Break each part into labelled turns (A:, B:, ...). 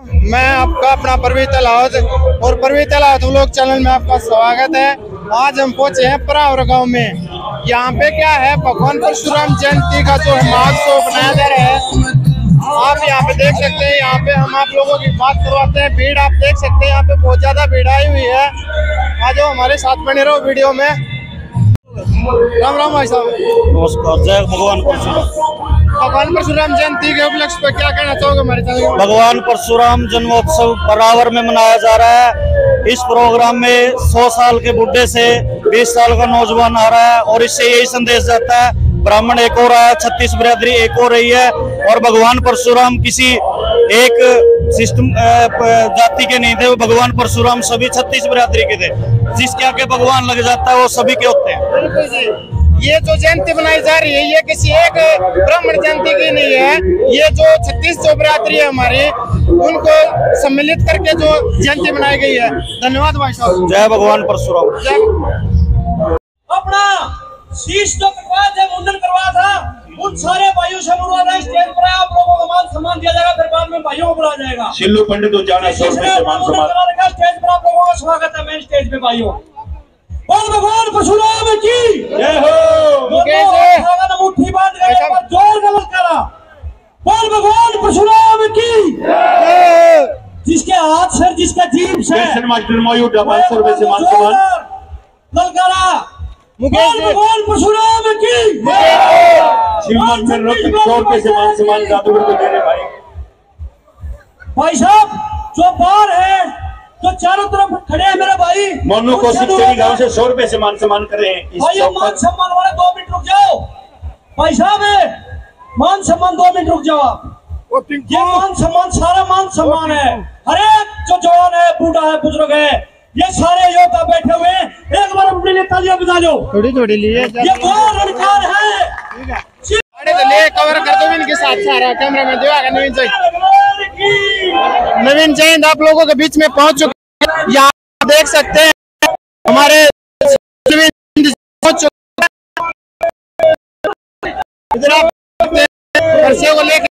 A: मैं आपका अपना परवीन तलावत और परवीन तलावत व्लॉग चैनल में आपका स्वागत है। आज हम पहुंचे हैं परावर गांव में। यहाँ पे क्या है, भगवान परशुराम जयंती का जो महोत्सव बनाया जा रहा है। आप यहाँ पे देख सकते हैं। यहाँ पे हम आप लोगों की बात करवाते हैं। भीड़ आप देख सकते हैं, यहाँ पे बहुत ज्यादा भीड़ आई हुई है। आज हमारे साथ बने रहो वीडियो में। राम राम भाई साहब।
B: नमस्कार। जय भगवान परशुराम।
A: भगवान परशुराम जयंती के उपलक्ष्य पर क्या कहना चाहोगे हमारे चैनल?
B: भगवान परशुराम जन्मोत्सव परावर में मनाया जा रहा है। इस प्रोग्राम में 100 साल के बुढ़े से 20 साल का नौजवान आ रहा है और इससे यही संदेश जाता है, ब्राह्मण एक हो रहा है, 36 बिरादरी एक हो रही है और भगवान परशुराम किसी एक सिस्टम जाति के नहीं थे। वो भगवान परशुराम सभी 36 बिरादरी के थे। जिसके आगे भगवान लग जाता है वो सभी के होते हैं।
A: बिल्कुल जी। ये जो जयंती बनाई जा रही है ये किसी एक ब्राह्मण जयंती की नहीं है। ये जो 36 जो बिरादरी है हमारी, उनको सम्मिलित करके जो जयंती बनाई गई है। धन्यवाद भाई साहब।
B: जय भगवान परशुराम।
C: अपना शीश जो कटवा थे, मुंडन करवा था, उन सारे भाइयों से अनुरोध है, स्टेज पर आप लोगों को मान सम्मान दिया जाएगा, फिर बाद में भाइयों को बुलाया जाएगा।
D: शिल्लू पंडित तो जाना
C: स्टेज पर आप लोगों का स्वागत है। मेन स्टेज पे भाइयों, बोल भगवान परशुराम की
D: जय हो।
C: मुट्ठी बांध कर जोर का ललकारा, बोल भगवान परशुराम की। जिसके हाथ से, जिसका जीभ से ललकारा, बोल भगवान परशुराम की। भाई साहब जो बाहर है, जो चारों तरफ खड़े हैं मेरे भाई,
D: मनु को गांव से 100 रुपए से मान सम्मान कर रहे हैं।
C: भाई मान सम्मान वाले 2 मिनट रुक जाओ। भाई साहब मान सम्मान 2 मिनट रुक जाओ आप। ये मान सम्मान, सारा मान सम्मान है। हर एक जो जवान है, बूढ़ा है, बुजुर्ग है, ये सारे योद्धा बैठे हुए हैं। एक बार अपने लिए तालियां बजा लो।
A: थोड़ी थोड़ी लिए
C: ये बहुत रणकार है।
A: कवर कर दो इनके साथ। सारा कैमरा में जो आगे नवीन जैन आप लोगों के बीच में पहुंच चुके हैं। यहाँ देख सकते हैं हमारे को लेकर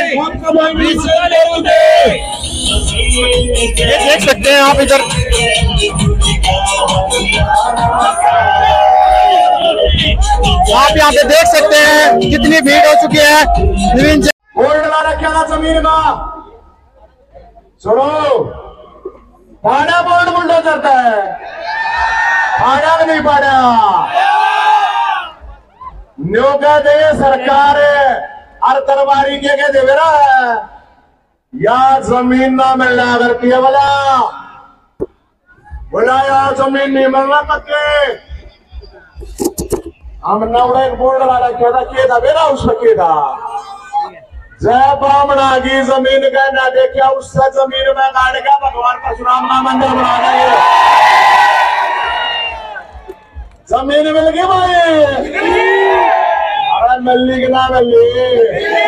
A: देख सकते हैं आप इधर। आप यहाँ पे देख सकते हैं कितनी भीड़ हो चुकी है।
D: बोर्ड लगा रखा था जमीन का, सुनो, पाड़ा बोर्ड मुंडो करता है, पाड़ा नहीं पाड़ा न्यो कह दे सरकार और तरवारी के कह दे मेरा या जमीन ना मिलना करती है बोला या जमीन नहीं मिलना पक्के। हमने एक बोर्ड लगा रखा था, के था मेरा उस पर के था, जय ब्राह्मणा की जमीन का ना देखा, उससे जमीन में गाड़ का भगवान परशुराम का मंदिर बनाना है। जमीन मिल गई भाई, अरे मिलनी की ना मिलनी,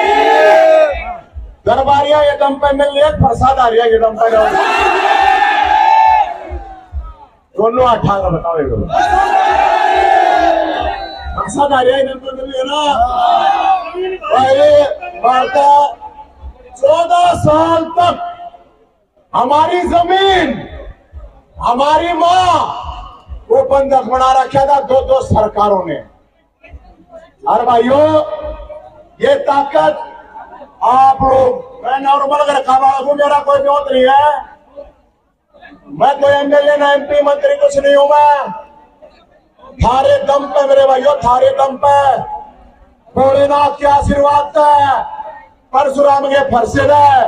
D: दरबारिया ये दम पे मिल रही, प्रसाद आ रही है ये दम पे। दोनों 18 बताओ, एक प्रसाद आ रही है इधर पे मिल रही है ना भाई। 14 साल तक हमारी जमीन, हमारी माँ वो बंधक बना रखा था 2-2 सरकारों ने। और भाइयों ये ताकत आप लोग, मैं नॉर्मल अगर खावा हूं, मेरा कोई विरोध नहीं है, मैं कोई एमएलए ना MP मंत्री कुछ नहीं हूं। मैं थारे दम पे मेरे भाइयों, थारे दम पे भोलेनाथ के आशीर्वाद है, परशुराम के फरसे है।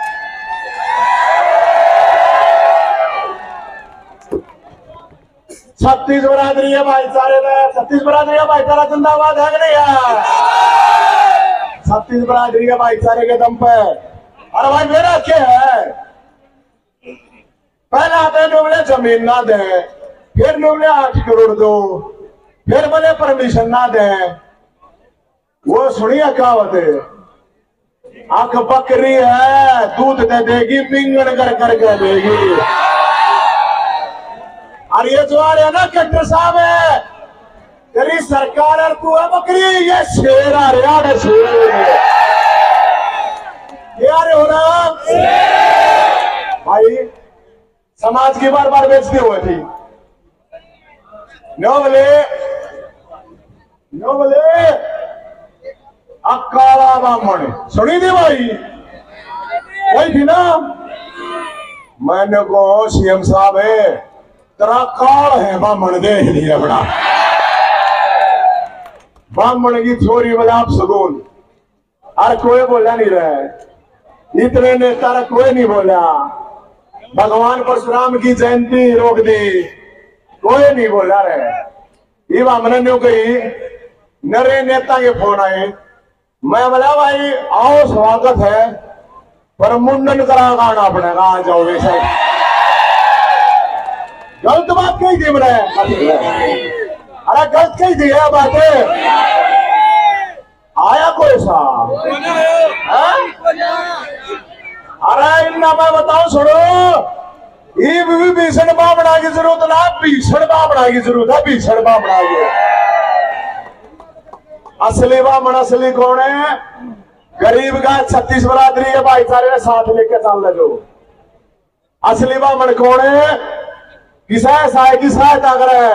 D: छत्तीस बिरादरी है भाईचारे में, 36 बिरादरी है भाईचारा जिंदाबाद है कि नहीं है? 36 बिरादरी है भाईचारे के दम पे। अरे भाई मेरा क्या है, पहले आते बोले जमीन ना दे, फिर बोले 8 करोड़ दो, फिर बोले परमिशन ना दे। वो सुनिए कहावत है, आंख बकरी है दूध दे देगी, पिंगन कर करके देगी। और ये जो आ रहे हैं ना कलेक्टर साहब है, तेरी सरकार और तू है बकरी, ये शेर आ रहा है, शेर ये आ रहे हो ना। भाई समाज की बार बार बेचती हुई थी। नो बोले अकाला ब्राह्मण सुनी थी भाई, वही थी ना। मैंने कहो सीएम साहब है तेरा काल है ब्राह्मण देख लिया बड़ा। ब्राह्मण की छोरी बोला आप सगुन, और कोई बोला नहीं रहा, इतने नेता कोई नहीं बोला। भगवान परशुराम की जयंती रोक दी, कोई नहीं बोला रहे। ये हमने न्यू कही नरे नेता के फोन आए, मैं बोला भाई आओ स्वागत है पर मुंडन करा गाना अपने कहा जाओ वैसे। गलत बात कही थी मैंने, अरे गलत कही थी है बातें। आया कोई सा अरे इन्ना मैं बताऊं सुनो, ये भी भीषण बामणा की जरूरत ना, भीषण बामणा की जरूरत है, भीषण बामणा की। असली ब्राह्मण असली कौन है? गरीब का 36 बरादरी के भाईचारे ने साथ लेके चल जो। असली ब्राह्मण कौन है? किसा साय की सहायता करे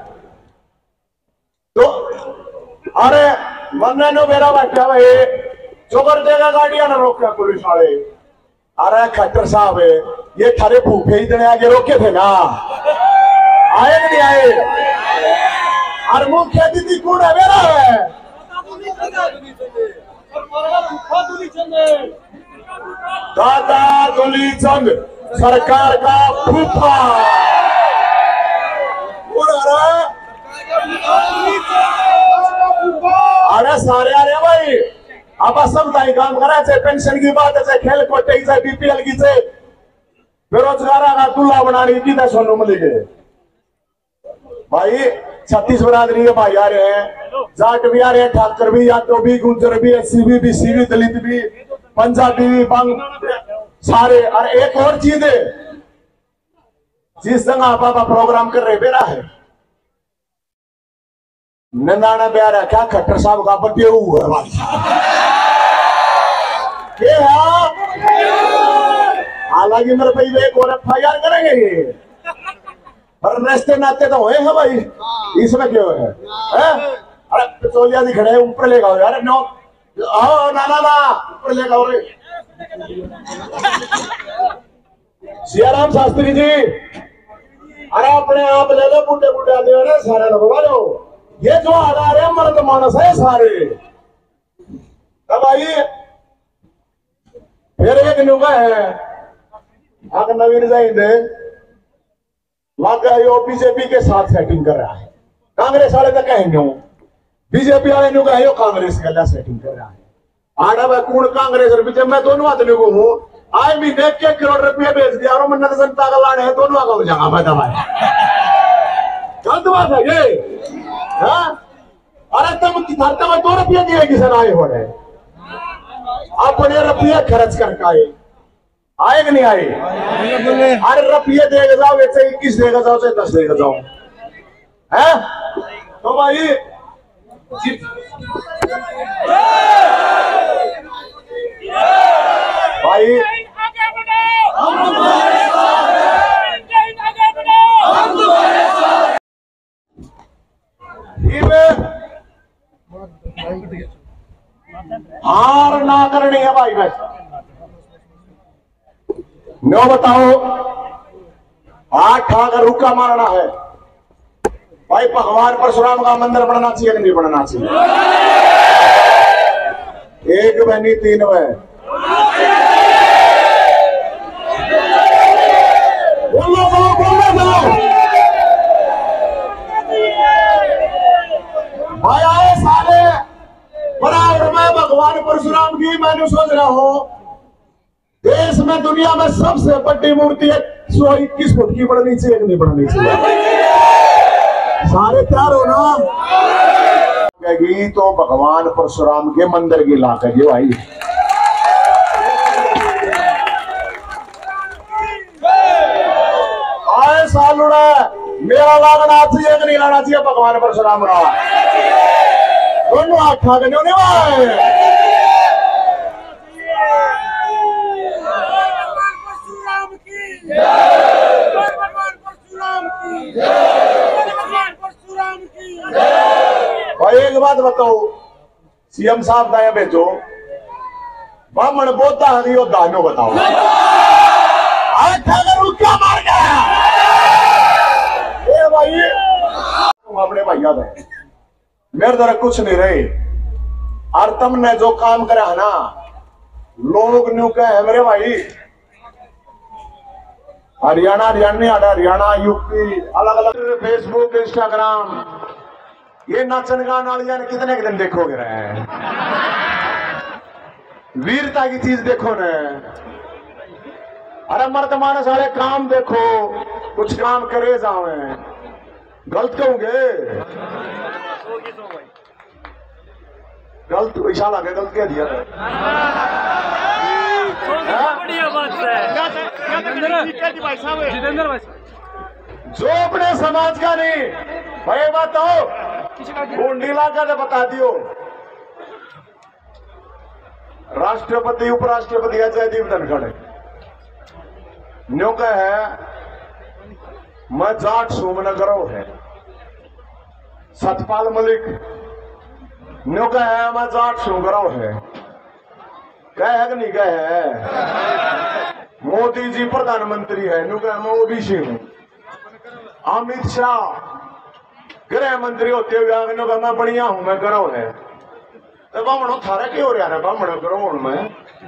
D: तो। अरे मन्ने नो मेरा बैठा भाई चोकर देगा गाड़ियां ना रोक पुलिस वाले। अरे खट्टर साहब ये थारे भूखे ही इतने आगे रोके थे ना, आए नहीं आए? और मुख्य अतिथि कौन है? मेरा है दादा दुलीचंद सरकार का फूफा। अरे सारे आ रहे भाई, आप सब दाई काम करा, चाहे पेंशन की बात है, चाहे खेल कोटे की, चाहे बीपीएल की, चाहे बेरोजगार का तुल्ला बनाने की सोनू मिलेंगे भाई। 36 बरादरी के भाई आ रहे हैं, जाट भी आ रहे हैं, ठाकर भी, यादव भी, गुर्जर भी, एससी भी, बीसी भी, दलित भी, पंजाबी भी, बंग सारे। और एक और चीज है जिस संग आप प्रोग्राम कर रहे बेरा है नंदाना प्यार है क्या? खट्टर साहब का बड्डे हुआ हालांकि मेरे भाई एक और FIR करेंगे ये, पर रिश्ते नाते तो हुए हैं भाई, इसमें क्यों है? अरे पिछोलिया जी खड़े ऊपर ले जाओ यार। नो आओ ना ना ना ऊपर ले जाओ रे। सियाराम शास्त्री जी, अरे अपने आप ले लो, बूढ़े बूढ़े आदमी ना सारे लगवा लो। ये जो आ रहे हैं मर्द मानस है सारे। अब आइए फिर एक नुका है अगर नवीन जाइंदे लगा यो बीजेपी के साथ सेटिंग कर रहा है। कांग्रेस वाले तो कहेंगे बीजेपी वाले नुका है यो कांग्रेस के सेटिंग कर रहा है। आड़ा भाई कौन कांग्रेस और बीजेपी, मैं दोनों आदमी को हूँ। आज भी देख के करोड़ रुपया बेच दिया और मन्नत जनता का लाने है, दोनों का हो जाएगा मैं दवाई। गलत बात है ये। अरे तुम 2 रुपया दिए किसान आए हो रहे, अपने रुपये खर्च करके आए कि नहीं आए? अरे रुपये देगा जाओ, वैसे 21 देगा जाओ, चाहे 10 देगा जाओ, है तो भाई भाई हार ना करनी है भाई। मैं नो बताओ 8 अगर रुका मारना है भाई, भगवान परशुराम का मंदिर बनना चाहिए कि नहीं बनना चाहिए? 1 बनी 3 में बोलो भाई आए सारे बराबर। मैं भगवान परशुराम की मैंने सोच रहा हूं देश में दुनिया में सबसे बड़ी मूर्ति 121 फुट की बननी चाहिए कि नहीं बननी चाहिए? सारे तैयार हो ना? तो भगवान परशुराम के मंदिर की ला कर भाई। आए साल मेरा लागना चाहिए कि नहीं लाना चाहिए भगवान परशुराम का? दोनों हाथ खा के नहीं भाई। बताओ सीएम साहब का भेजो ब्राह्मण बोलता है यो दानो बताओ आज ठाकर क्या मार गया ये भाई तुम अपने भैया थे मेरे तरह कुछ नहीं रहे और तुमने जो काम करा है ना लोग न्यू कहे मेरे भाई हरियाणा यूपी अलग अलग फेसबुक इंस्टाग्राम ये नाचन गान वाली ने कितने के दिन देखोगे रहे वीरता की चीज देखो न अरे मर्द मानस वाले काम देखो कुछ काम करे जाओ गलत कहूंगे गलत इशारा के गलत कह दिया जो अपने समाज का नहीं भाई बताओ कुंडी लाकर तो बता दियो राष्ट्रपति उपराष्ट्रपति जयदीप धनखड़ न्यो का है मैं जाट सोमनगर है सतपाल मलिक न्यो का है मैं जाट सोमगरव है कह कि नहीं कह मोदी जी प्रधानमंत्री है न्यू कह मैं ओबीसी हूं अमित शाह गृह मंत्री होते हुए मैं बढ़िया हूं मैं गरव है तो बामणो थारा क्यों हो रहा है बामणो करो हूं मैं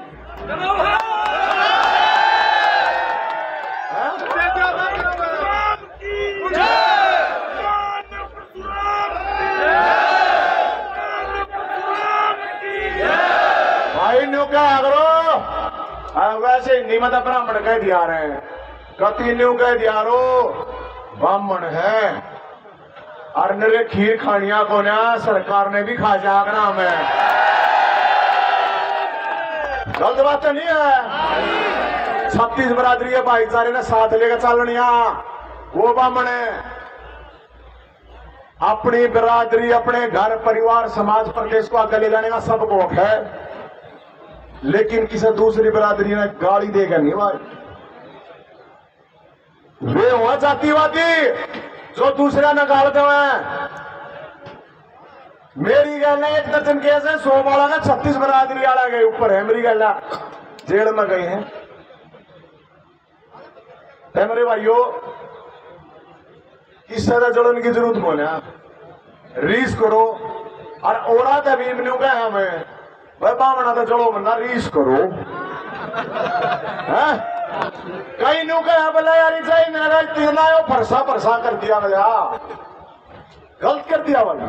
D: भाई न्यू क्या करो वैसे हिंदी में तो ब्राह्मण कह दिया रहे कति न्यू कह दिया रो ब्राह्मण है और नरे खीर खानिया को ना सरकार ने भी खा जागना हमें गलत बात तो नहीं है 36 बरादरी है भाईचारे ने साथ लेकर चलनिया वो ब्राह्मण है अपनी बिरादरी अपने घर परिवार समाज प्रदेश को आगे ले जाने का सबको हक है लेकिन किसी दूसरी बिरादरी ने गाली देकर नहीं मारी वे हुआ जातिवादी जो दूसरा न गालते हैं मेरी गल एक दर्जन केस है 100 वाला ना 36 बरादरी वाला गए ऊपर है मेरी गल जेल में गए हैं मेरे भाइयों किस तरह जलन की जरूरत बोले रीस करो और ओरा तभी मेनू क्या है हमें भाई बामना तो चलो बंदा रीस करो है कई न्यू कहा बोला यार चाहिए मेरा इतना फरसा फरसा कर दिया भैया गलत कर दिया वाला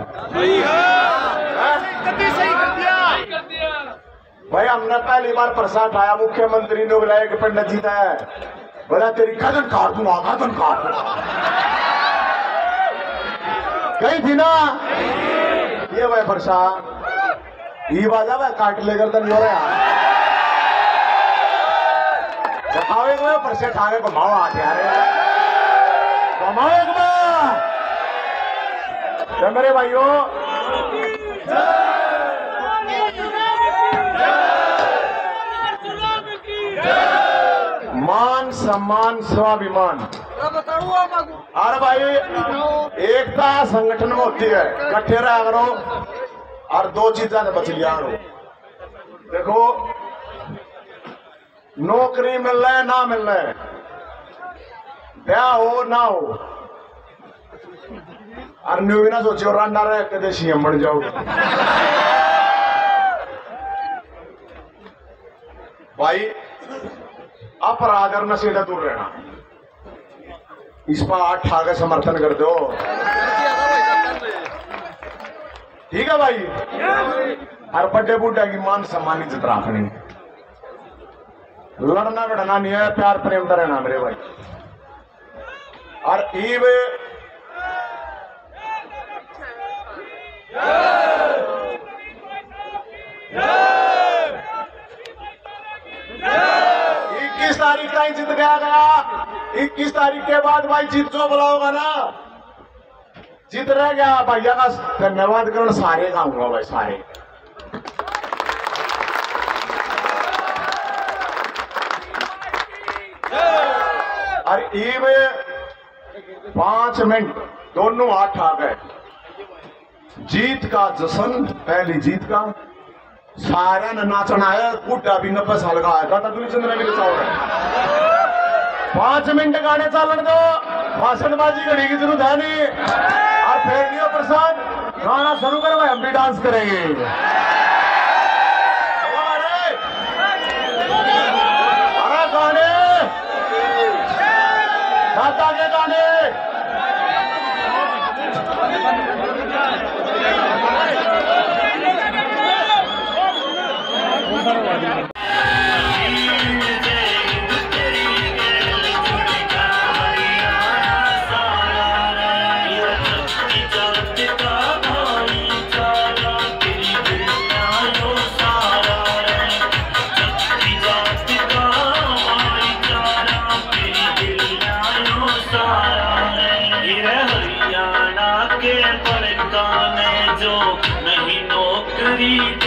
D: सही कर दिया भाई हमने पहली बार फरसा उठाया मुख्यमंत्री ने बुलाया कि पंडित जी है बोला तेरी कदम काट दूंगा कदम काट कहीं थी ना ये भाई फरसा ये बाजा भाई काट लेकर तो नहीं हो रहा परसे ठावे घुमाओ आते घुमाओ तो मेरे भाइयों मान सम्मान स्वाभिमान अरे भाई एकता संगठन में होती है इकट्ठे रहा करो और 2 चीजें बच लिया करो देखो नौकरी मिल रहा है ना मिल रहा है ब्याह हो ना हो और न्यू भी ना सोचो रांडा रहे कदे सीएम बन जाओ भाई अपराध और नशे से दूर रहना इस पर 8 आगे समर्थन कर दो ठीक है भाई हर बड़े बूढ़ा की मान सम्मान इज्जत रखनी लड़ना बढ़ना नहीं है प्यार प्रेम का रहना मेरे भाई और ईब इक्कीस तारीख का ही जीत गया 21 तारीख के बाद भाई जीत जो बुलाओगा ना जीत रह गया भैया का धन्यवाद करो सारे खाऊंगा भाई सारे और ईब 5 मिनट दोनों हाथ आ गए जीत का जश्न, पहली जीत का सारा ने नाचना है। बुढ़ा भी 90 साल का है, दादा दुलीचंद्र मेरे चाव 5 मिनट गाने चलन दो, भाषणबाजी करने की जरूरत है नहीं। और फेरनियो प्रसाद गाना शुरू करो, हम भी डांस करेंगे। अरे गाने दादा के गाने
E: हरियाणा के पलकाने जो नहीं नौकरी